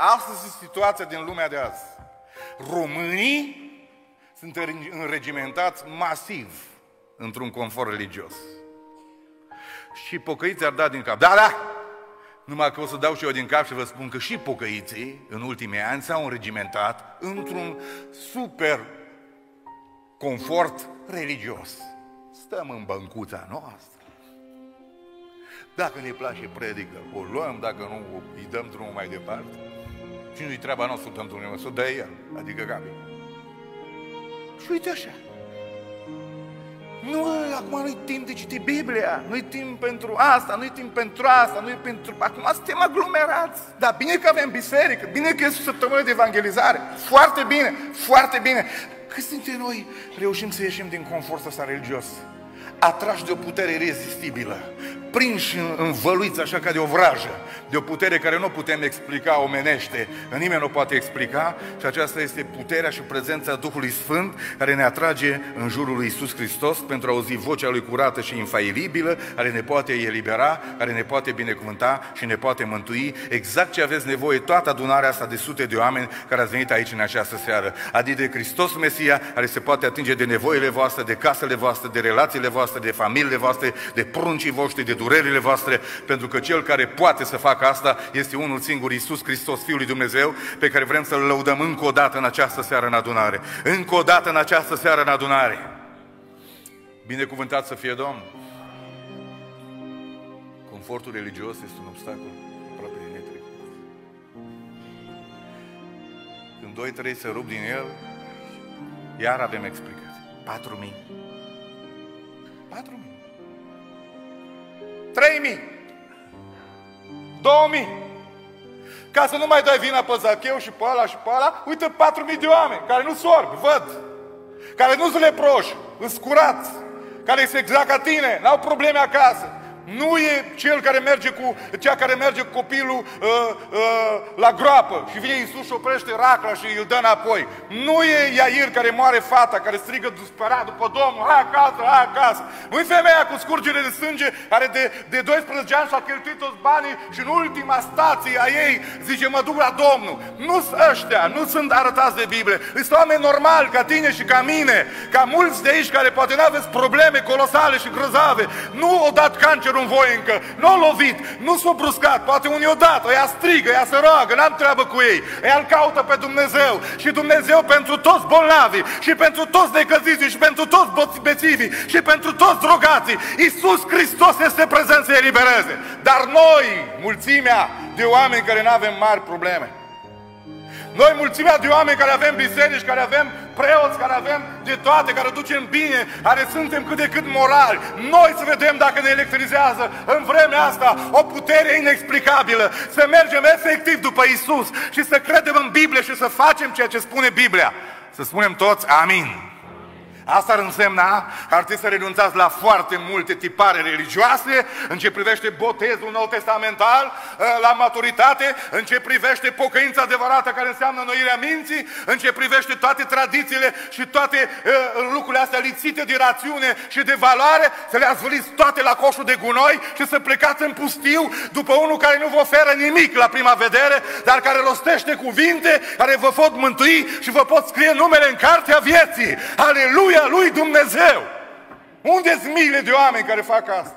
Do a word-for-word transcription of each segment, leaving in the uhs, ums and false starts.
Astăzi este situația din lumea de azi. Românii sunt înregimentați masiv într-un confort religios. Și pocăiții ar da din cap. Da, da! Numai că o să dau și eu din cap și vă spun că și pocăiții în ultimii ani s-au înregimentat într-un super confort religios. Stăm în băncuța noastră. Dacă ne place predică, o luăm, dacă nu, îi dăm drumul mai departe. Și nu-i treaba noastră să dăm drumul, să dă el, adică Gabi. Și uite așa. Nu, acum nu-i timp de citit Biblia, nu-i timp pentru asta, nu-i timp pentru asta, nu-i pentru... Acum suntem aglomerați. Dar bine că avem biserică, bine că este o săptămână de evangelizare. Foarte bine, foarte bine. Câți dintre noi reușim să ieșim din confortul ăsta religios? Atrași de o putere irezistibilă, prinși, învăluiți așa ca de o vrajă, de o putere care nu putem explica omenește, nimeni nu poate explica, și aceasta este puterea și prezența Duhului Sfânt care ne atrage în jurul lui Iisus Hristos pentru a auzi vocea Lui curată și infailibilă, care ne poate elibera, care ne poate binecuvânta și ne poate mântui, exact ce aveți nevoie toată adunarea asta de sute de oameni care ați venit aici în această seară, adică de Hristos Mesia, care se poate atinge de nevoile voastre, de casele voastre, de relațiile voastre, de familiile voastre, de pruncii voștri, de durerile voastre, pentru că Cel care poate să facă asta este unul singur, Iisus Hristos, Fiul lui Dumnezeu, pe care vrem să-L lăudăm încă o dată în această seară în adunare. Încă o dată în această seară în adunare. Binecuvântat să fie Domnul! Confortul religios este un obstacol aproape de netrecut. Când doi, trei se rup din el, iar avem explicații. Patru mii. Patru mii. Trei mii. Două mii. Ca să nu mai dai vina pe Zacheu și pe ăla și pe ăla, uite patru mii de oameni care nu sorb, văd, care nu sunt leproși, sunt curați, care sunt exact ca tine, n-au probleme acasă. Nu e cel care merge cu, cea care merge cu copilul uh, uh, la groapă și vine Iisus și oprește racla și îl dă înapoi. Nu e Iair care moare fata, care strigă disperat după Domnul, hai acasă, hai acasă. Nu e femeia cu scurgere de sânge care de, de doisprezece ani și-a cheltuit toți banii și în ultima stație a ei zice, mă duc la Domnul. Nu sunt ăștia, nu sunt arătați de Biblie. Sunt oameni normali ca tine și ca mine, ca mulți de aici care poate n-aveți probleme colosale și grozave. Nu o dat cancer în voi încă, nu au lovit, nu s-au bruscat, poate unii odată, ea strigă, ea se roagă, n-am treabă cu ei, ea îl caută pe Dumnezeu și Dumnezeu pentru toți bolnavii și pentru toți necăziții și pentru toți bețivii și pentru toți drogații. Iisus Hristos este prezent să elibereze, dar noi, mulțimea de oameni care nu avem mari probleme, noi, mulțimea de oameni care avem biserici, care avem preoți, care avem de toate, care ducem bine, care suntem cât de cât morali, noi să vedem dacă ne electrizează în vremea asta o putere inexplicabilă, să mergem efectiv după Iisus și să credem în Biblie și să facem ceea ce spune Biblia. Să spunem toți amin. Asta ar însemna că ar trebui să renunțați la foarte multe tipare religioase în ce privește botezul nou testamental, la maturitate, în ce privește pocăința adevărată care înseamnă înnoirea minții, în ce privește toate tradițiile și toate uh, lucrurile astea lipsite de rațiune și de valoare, să le azvăliți toate la coșul de gunoi și să plecați în pustiu după unul care nu vă oferă nimic la prima vedere, dar care rostește cuvinte care vă pot mântui și vă pot scrie numele în cartea vieții. Aleluia! Lui Dumnezeu! Unde-s miile de oameni care fac asta?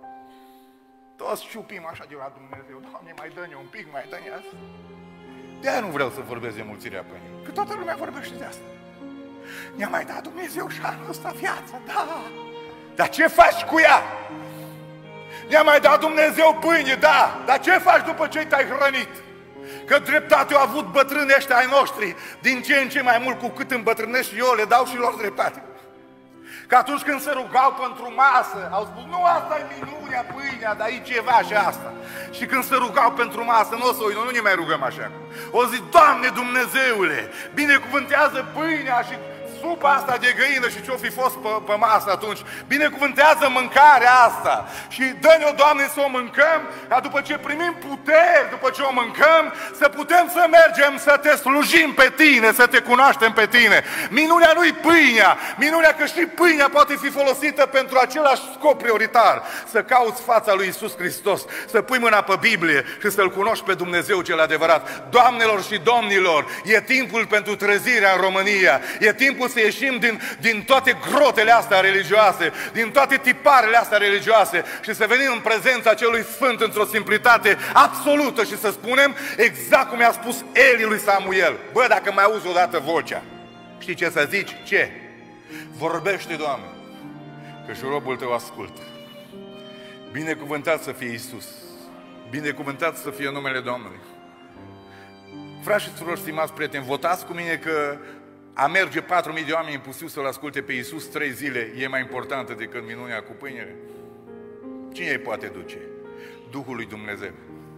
Toți ciupim așa de la Dumnezeu. Doamne, mai dă-ne un pic, mai dă-ne asta. De-aia nu vreau să vorbesc de mulțirea pâinii, că toată lumea vorbește de asta. Ne-a mai dat Dumnezeu și anul ăsta viața, da. Dar ce faci cu ea? Ne-a mai dat Dumnezeu pâine, da. Dar ce faci după ce te-ai hrănit? Că dreptate au avut bătrâni ăștia ai noștri, din ce în ce mai mult, cu cât îmbătrânesc și eu, le dau și lor dreptate. Că atunci când se rugau pentru masă, au spus, nu, asta e minunea, pâinea, dar e ceva și asta. Și când se rugau pentru masă, nu o să uită, nu ne mai rugăm așa. O zi, Doamne Dumnezeule, binecuvântează pâinea și supa asta de găină și ce-o fi fost pe, pe masă atunci. Binecuvântează mâncarea asta și dă-ne-o, Doamne, să o mâncăm, ca după ce primim puteri, după ce o mâncăm, să putem să mergem să te slujim pe tine, să te cunoaștem pe tine. Minunea nu-i pâinea, minunea că și pâinea poate fi folosită pentru același scop prioritar, să cauți fața lui Iisus Hristos, să pui mâna pe Biblie și să-L cunoști pe Dumnezeu cel adevărat. Doamnelor și domnilor, e timpul pentru trezirea în România, e timpul să ieșim din, din toate grotele astea religioase, din toate tiparele astea religioase și să venim în prezența celui Sfânt într-o simplitate absolută și să spunem exact cum i-a spus Eli lui Samuel: bă, dacă mai auzi odată vocea, știi ce să zici? Ce? Vorbește, Doamne, că și robul tău ascultă. Binecuvântat să fie Iisus, binecuvântat să fie numele Domnului. Frați și surori, stimați prieteni, votați cu mine că a merge patru mii de oameni în pustiu să-L asculte pe Iisus trei zile e mai importantă decât minunea cu pâinile? Cine îi poate duce? Duhul lui Dumnezeu.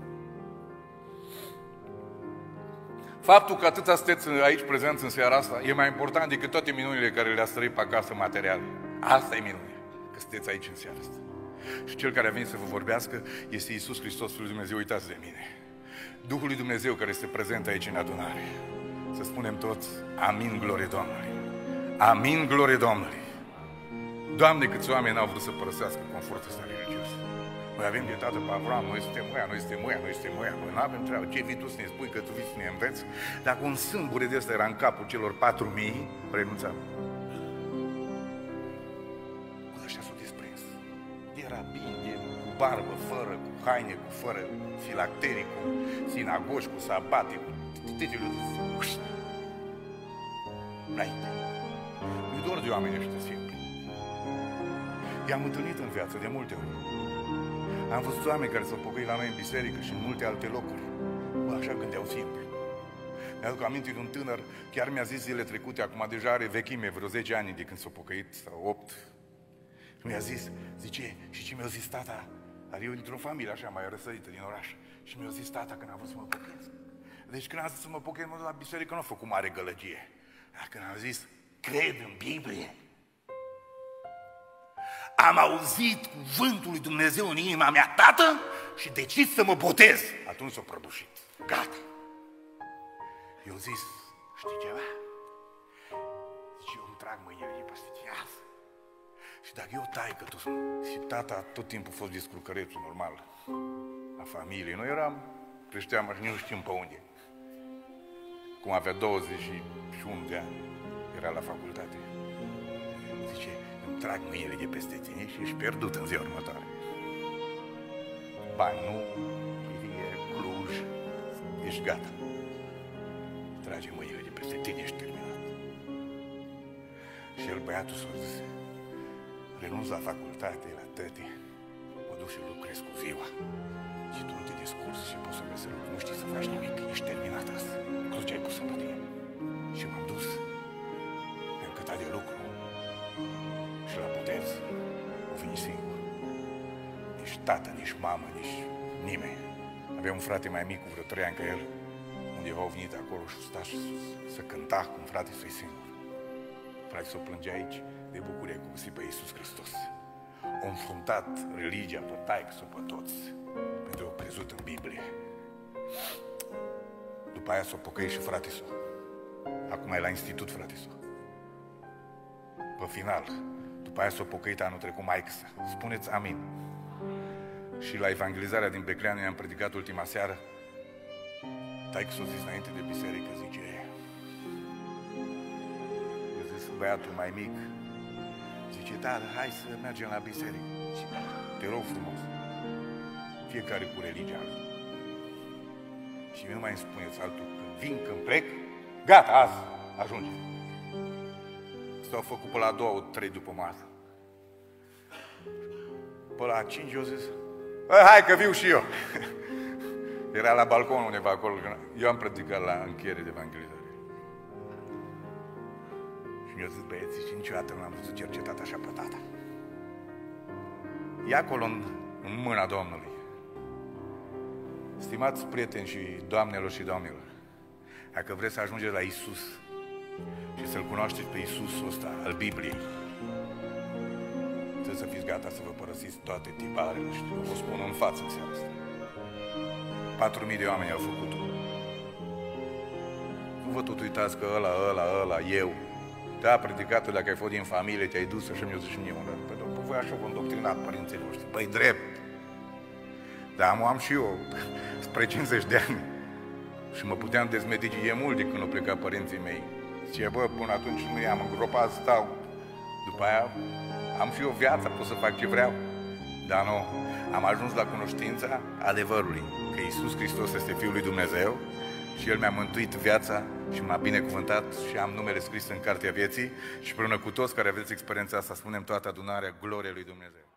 Faptul că atâta sunteți aici prezenți în seara asta e mai important decât toate minunile care le-ați trăit pe acasă materiale. Asta e minunea, că sunteți aici în seara asta. Și cel care a venit să vă vorbească este Iisus Hristos, Fiul lui Dumnezeu. Uitați de mine. Duhul lui Dumnezeu care este prezent aici în adunare. Să spunem toți: amin, glorie Domnului! Amin, glorie Domnului! Doamne, câți oameni n-au vrut să părăsească confortul ăsta religios. Noi avem de tată pe Avram, noi suntem ăia, noi suntem ăia, noi suntem ăia, noi nu avem treabă. Ce vii tu să ne spui, că tu vii să ne înveți? Dacă un sâmbure de ăsta era în capul celor patru mii, renunțam. Cu ăștia s-au desprins. Era bine, cu barbă, fără, cu haine, cu fără, filacterii, cu sinagogi, cu sabate, cu titele. Înainte. Nu-i dor de oameni ăștia simpli. I-am întâlnit în viață de multe ori. Am văzut oameni care s-au pocăit la noi în biserică și în multe alte locuri. Bă, așa gândeau simplu. Mi-aduc aminte de un tânăr, chiar mi-a zis zile trecute, acum deja are vechime, vreo zece ani de când s-a pocăit, sau opt. Și mi-a zis, zice, și ce mi-a zis tata? Dar eu dintr-o familie așa mai răsărită din oraș. Și mi-a zis tata când a vrut să mă pocăiesc. Deci când a zis să mă pocăiesc, mă duc la biserică, nu a făcut mare gălăgie. Dar când am zis, cred în Biblie, am auzit cuvântul lui Dumnezeu în inima mea, tată, și decis să mă botez. Atunci s-a prăbușit. Gata. Eu zis, știi ceva? Zice, eu îmi trag mâinile de peste tiasă. Și dacă eu tai că tu... Și tata tot timpul a fost descurcărețul normal la familie. Noi eram, creșteam și nu știm pe unde. Cum avea douăzeci și unu de ani, era la facultate. Zice, îmi trag mâinile de peste tine și ești pierdut în ziua următoare. Bani, nu, Chirie, Cluj, ești gata. Trage mâinile de peste tine, ești terminat. Și el, băiatul, s-a zis, renunț la facultate, la tăte, mă duc și lucrez cu ziua. Și tu nu te descurci și poți să mergi să lucrezi, nu știi să faci nimic, ești terminat asta. Crezi ce ai pus în tine. Și m-am dus, mi-am cătat de lucru. Și la botez, o venit singur. Nici tată, nici mamă, nici nimeni. Avea un frate mai mic cu vreo trei ani ca el, undeva au venit acolo și sta și să cânta cu un frate să-i singur. Frate s-o plângea aici de bucurie cu pe Iisus Hristos. Au înfruntat religia pe taică-s-o pe toți, pentru că au crezut în Biblie. După aia s-o pocăit și frate s-o. Acum e la institut frate s-o. Pe final, după aia s-o pocăit anul trecut maică-sa. Spuneți amin. Și la evangelizarea din Becleanu i-am predicat ultima seară. Taică-s-o zis înainte de biserică, zice, eu zis băiatul mai mic, zice, da, hai să mergem la biserică. Și, te rog frumos, fiecare cu religia lui. Și nu mai îmi spuneți altul, când vin, când plec, gata, azi, ajunge. S-au făcut pe la două, trei după masă. Pe la cinci eu zis, hai că viu și eu. Era la balcon undeva acolo, eu am predicat la încheiere de evangelizare. Și mi-a zis băieții, și niciodată nu am văzut cercetat așa pe tata. E acolo în, în mâna Domnului. Stimați prieteni și doamnelor și domnilor, dacă vreți să ajungeți la Iisus, și să-L cunoașteți pe Iisusul ăsta al Bibliei, trebuie să fiți gata să vă părăsiți toate tiparele și vă spun în față în seara asta. patru mii de oameni au făcut-o. Nu vă tot uitați că ăla, ăla, ăla, eu. Da, predicatul, dacă ai fost din familie, te-ai dus așa mi-o zici mie unde. Păi, după voi așa v-au îndoctrinat părinții voștri. Păi, drept. Dar am, am și eu, spre cincizeci de ani. Și mă puteam dezmedici mult de când au plecat părinții mei. Zice, bă, până atunci nu i-am îngropat, stau. După aia am și eu viața, pot să fac ce vreau. Dar nu, am ajuns la cunoștința adevărului, că Iisus Hristos este Fiul lui Dumnezeu și El mi-a mântuit viața și m-a binecuvântat și am numele scris în Cartea Vieții și împreună cu toți care aveți experiența asta spunem toată adunarea gloriei lui Dumnezeu.